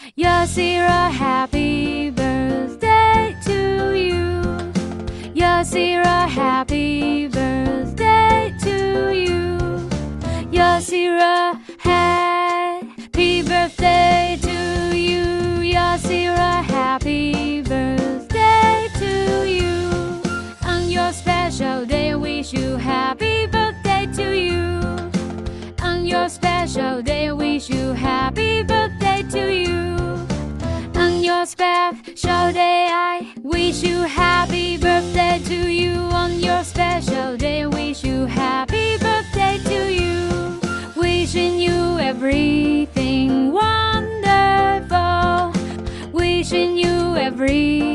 Yasira, happy birthday to you. Yasira, happy birthday to you. Yasira, happy birthday to you. Yasira, happy birthday to you. On your special day, wish you happy birthday to you. On your special day, wish you happy birthday to you. On your special day, I wish you happy birthday to you. On your special day, wish you happy birthday to you. Wishing you everything wonderful. Wishing you everything